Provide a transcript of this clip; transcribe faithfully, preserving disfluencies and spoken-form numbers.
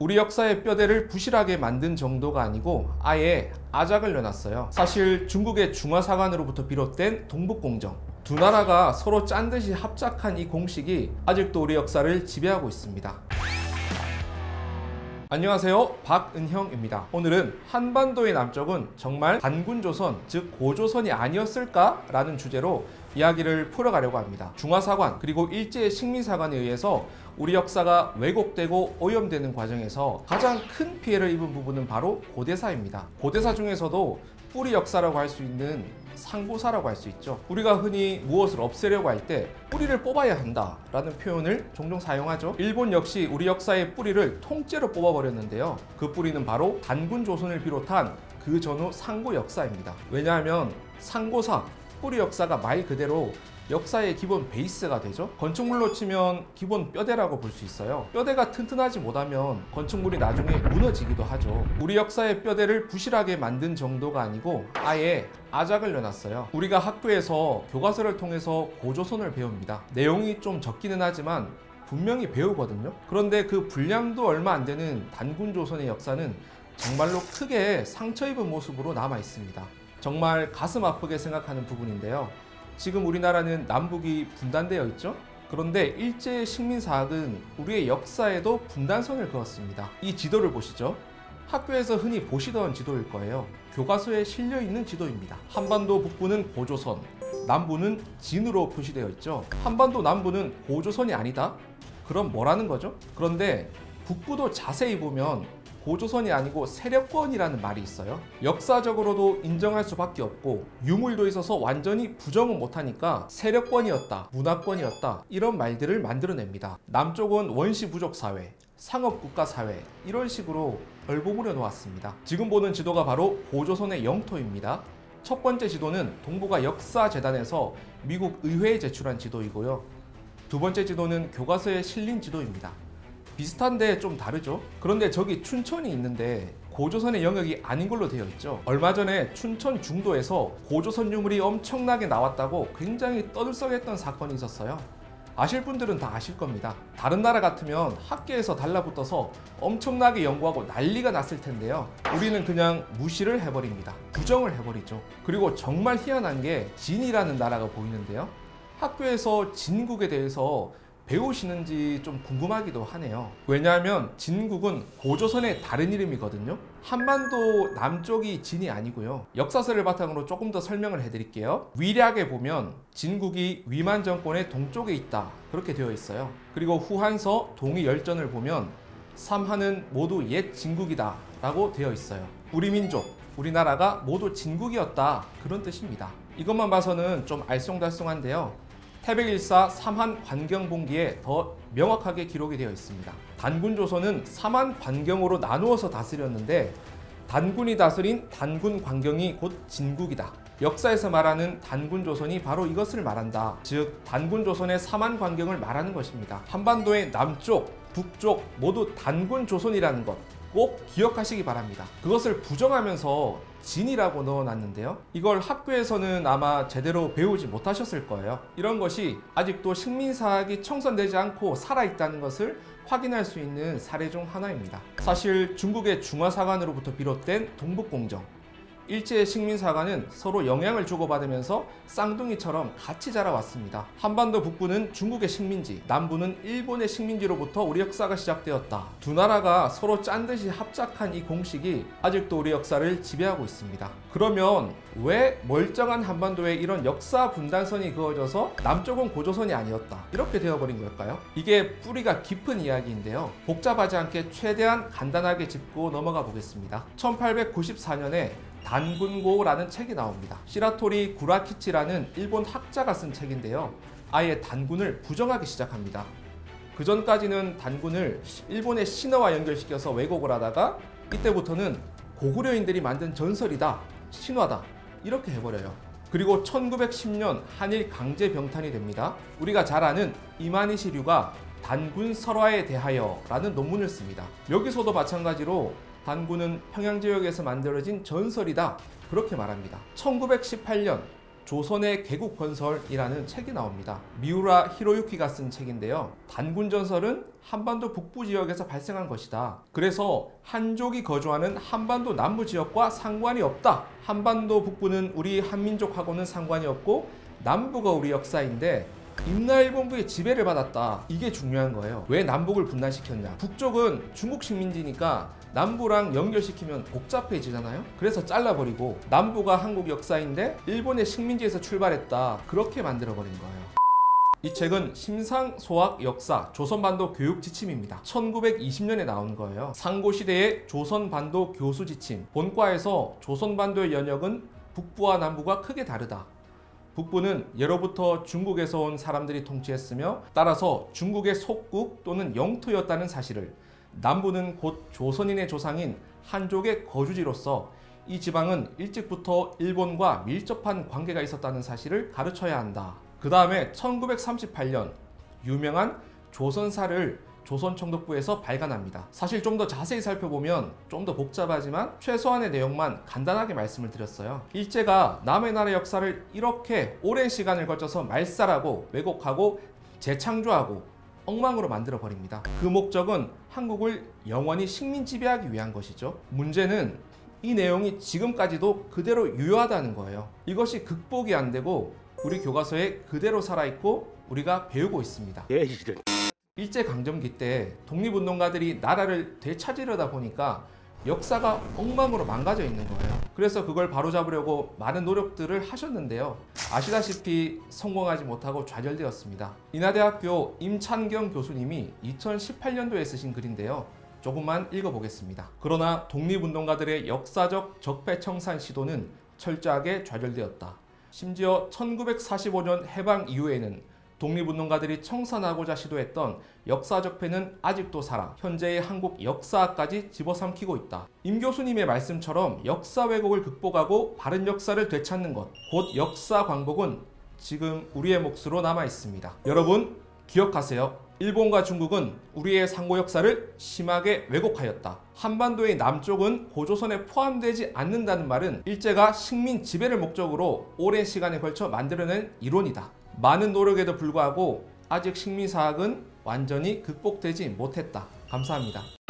우리 역사의 뼈대를 부실하게 만든 정도가 아니고 아예 아작을 내놨어요. 사실 중국의 중화사관으로부터 비롯된 동북공정, 두 나라가 서로 짠 듯이 합작한 이 공식이 아직도 우리 역사를 지배하고 있습니다. 안녕하세요, 박은형입니다. 오늘은 한반도의 남쪽은 정말 단군조선, 즉 고조선이 아니었을까? 라는 주제로 이야기를 풀어가려고 합니다. 중화사관 그리고 일제의 식민사관에 의해서 우리 역사가 왜곡되고 오염되는 과정에서 가장 큰 피해를 입은 부분은 바로 고대사입니다. 고대사 중에서도 뿌리 역사라고 할 수 있는 상고사라고 할 수 있죠. 우리가 흔히 무엇을 없애려고 할 때 뿌리를 뽑아야 한다 라는 표현을 종종 사용하죠. 일본 역시 우리 역사의 뿌리를 통째로 뽑아버렸는데요. 그 뿌리는 바로 단군조선을 비롯한 그 전후 상고 역사입니다. 왜냐하면 상고사, 뿌리 역사가 말 그대로 역사의 기본 베이스가 되죠. 건축물로 치면 기본 뼈대라고 볼 수 있어요. 뼈대가 튼튼하지 못하면 건축물이 나중에 무너지기도 하죠. 우리 역사의 뼈대를 부실하게 만든 정도가 아니고 아예 아작을 내놨어요. 우리가 학교에서 교과서를 통해서 고조선을 배웁니다. 내용이 좀 적기는 하지만 분명히 배우거든요. 그런데 그 분량도 얼마 안 되는 단군조선의 역사는 정말로 크게 상처 입은 모습으로 남아 있습니다. 정말 가슴 아프게 생각하는 부분인데요. 지금 우리나라는 남북이 분단되어 있죠? 그런데 일제의 식민사학은 우리의 역사에도 분단선을 그었습니다. 이 지도를 보시죠. 학교에서 흔히 보시던 지도일 거예요. 교과서에 실려있는 지도입니다. 한반도 북부는 고조선, 남부는 진으로 표시되어 있죠. 한반도 남부는 고조선이 아니다? 그럼 뭐라는 거죠? 그런데 북부도 자세히 보면 고조선이 아니고 세력권이라는 말이 있어요. 역사적으로도 인정할 수밖에 없고 유물도 있어서 완전히 부정은 못하니까 세력권이었다, 문화권이었다 이런 말들을 만들어냅니다. 남쪽은 원시 부족 사회, 상업국가 사회 이런 식으로 얼버무려 놓았습니다. 지금 보는 지도가 바로 고조선의 영토입니다. 첫 번째 지도는 동북아 역사재단에서 미국 의회에 제출한 지도이고요. 두 번째 지도는 교과서에 실린 지도입니다. 비슷한데 좀 다르죠? 그런데 저기 춘천이 있는데 고조선의 영역이 아닌 걸로 되어 있죠. 얼마 전에 춘천 중도에서 고조선 유물이 엄청나게 나왔다고 굉장히 떠들썩했던 사건이 있었어요. 아실 분들은 다 아실 겁니다. 다른 나라 같으면 학계에서 달라붙어서 엄청나게 연구하고 난리가 났을 텐데요. 우리는 그냥 무시를 해버립니다. 부정을 해버리죠. 그리고 정말 희한한 게 진이라는 나라가 보이는데요. 학교에서 진국에 대해서 배우시는지 좀 궁금하기도 하네요. 왜냐하면 진국은 고조선의 다른 이름이거든요. 한반도 남쪽이 진이 아니고요. 역사서를 바탕으로 조금 더 설명을 해드릴게요. 위략에 보면 진국이 위만 정권의 동쪽에 있다 그렇게 되어 있어요. 그리고 후한서 동의열전을 보면 삼한은 모두 옛 진국이다 라고 되어 있어요. 우리 민족, 우리나라가 모두 진국이었다 그런 뜻입니다. 이것만 봐서는 좀 알쏭달쏭한데요. 태백일사 삼한 관경본기에 더 명확하게 기록이 되어 있습니다. 단군조선은 삼한 관경으로 나누어서 다스렸는데 단군이 다스린 단군 관경이 곧 진국이다. 역사에서 말하는 단군조선이 바로 이것을 말한다. 즉 단군조선의 삼한 관경을 말하는 것입니다. 한반도의 남쪽, 북쪽 모두 단군조선이라는 것 꼭 기억하시기 바랍니다. 그것을 부정하면서 진이라고 넣어놨는데요. 이걸 학교에서는 아마 제대로 배우지 못하셨을 거예요. 이런 것이 아직도 식민사학이 청산되지 않고 살아있다는 것을 확인할 수 있는 사례 중 하나입니다. 사실 중국의 중화사관으로부터 비롯된 동북공정, 일제의 식민사관은 서로 영향을 주고받으면서 쌍둥이처럼 같이 자라왔습니다. 한반도 북부는 중국의 식민지, 남부는 일본의 식민지로부터 우리 역사가 시작되었다. 두 나라가 서로 짠 듯이 합작한 이 공식이 아직도 우리 역사를 지배하고 있습니다. 그러면 왜 멀쩡한 한반도에 이런 역사 분단선이 그어져서 남쪽은 고조선이 아니었다 이렇게 되어버린 걸까요? 이게 뿌리가 깊은 이야기인데요. 복잡하지 않게 최대한 간단하게 짚고 넘어가 보겠습니다. 천팔백구십사 년에 단군고라는 책이 나옵니다. 시라토리 구라키치라는 일본 학자가 쓴 책인데요. 아예 단군을 부정하기 시작합니다. 그 전까지는 단군을 일본의 신화와 연결시켜서 왜곡을 하다가 이때부터는 고구려인들이 만든 전설이다, 신화다 이렇게 해버려요. 그리고 천구백십 년 한일 강제병탄이 됩니다. 우리가 잘 아는 이마니시류가 단군 설화에 대하여 라는 논문을 씁니다. 여기서도 마찬가지로 단군은 평양지역에서 만들어진 전설이다 그렇게 말합니다. 천구백십팔 년 조선의 개국 건설이라는 책이 나옵니다. 미우라 히로유키가 쓴 책인데요. 단군 전설은 한반도 북부 지역에서 발생한 것이다. 그래서 한족이 거주하는 한반도 남부 지역과 상관이 없다. 한반도 북부는 우리 한민족하고는 상관이 없고 남부가 우리 역사인데 임나일본부의 지배를 받았다. 이게 중요한 거예요. 왜 남북을 분단시켰냐? 북쪽은 중국 식민지니까 남부랑 연결시키면 복잡해지잖아요. 그래서 잘라버리고 남부가 한국 역사인데 일본의 식민지에서 출발했다. 그렇게 만들어버린 거예요. 이 책은 심상소학 역사 조선반도 교육 지침입니다. 천구백이십 년에 나온 거예요. 상고시대의 조선반도 교수 지침. 본과에서 조선반도의 연역은 북부와 남부가 크게 다르다. 북부는 예로부터 중국에서 온 사람들이 통치했으며 따라서 중국의 속국 또는 영토였다는 사실을, 남부는 곧 조선인의 조상인 한족의 거주지로서 이 지방은 일찍부터 일본과 밀접한 관계가 있었다는 사실을 가르쳐야 한다. 그 다음에 천구백삼십팔 년 유명한 조선사를 조선총독부에서 발간합니다. 사실 좀 더 자세히 살펴보면 좀 더 복잡하지만 최소한의 내용만 간단하게 말씀을 드렸어요. 일제가 남의 나라 역사를 이렇게 오랜 시간을 거쳐서 말살하고 왜곡하고 재창조하고 엉망으로 만들어 버립니다. 그 목적은 한국을 영원히 식민 지배하기 위한 것이죠. 문제는 이 내용이 지금까지도 그대로 유효하다는 거예요. 이것이 극복이 안 되고 우리 교과서에 그대로 살아있고 우리가 배우고 있습니다. 일제강점기 때 독립운동가들이 나라를 되찾으려다 보니까 역사가 엉망으로 망가져 있는 거예요. 그래서 그걸 바로잡으려고 많은 노력들을 하셨는데요. 아시다시피 성공하지 못하고 좌절되었습니다. 인하대학교 임찬경 교수님이 이천십팔 년도에 쓰신 글인데요. 조금만 읽어보겠습니다. 그러나 독립운동가들의 역사적 적폐청산 시도는 철저하게 좌절되었다. 심지어 천구백사십오 년 해방 이후에는 독립운동가들이 청산하고자 시도했던 역사적폐는 아직도 살아 현재의 한국 역사까지 집어삼키고 있다. 임 교수님의 말씀처럼 역사 왜곡을 극복하고 바른 역사를 되찾는 것, 곧 역사 광복은 지금 우리의 몫으로 남아 있습니다. 여러분 기억하세요. 일본과 중국은 우리의 상고 역사를 심하게 왜곡하였다. 한반도의 남쪽은 고조선에 포함되지 않는다는 말은 일제가 식민 지배를 목적으로 오랜 시간에 걸쳐 만들어낸 이론이다. 많은 노력에도 불구하고 아직 식민사학은 완전히 극복되지 못했다. 감사합니다.